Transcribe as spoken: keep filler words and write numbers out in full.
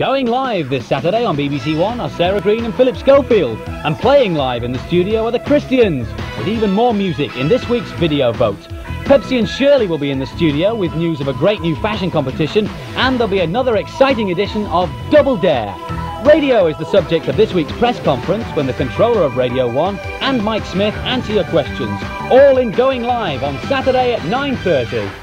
Going live this Saturday on B B C One are Sarah Green and Philip Schofield, and playing live in the studio are the Christians, with even more music in this week's video vote. Pepsi and Shirley will be in the studio with news of a great new fashion competition, and there'll be another exciting edition of Double Dare. Radio is the subject of this week's press conference when the controller of Radio one and Mike Smith answer your questions, all in Going Live on Saturday at nine thirty.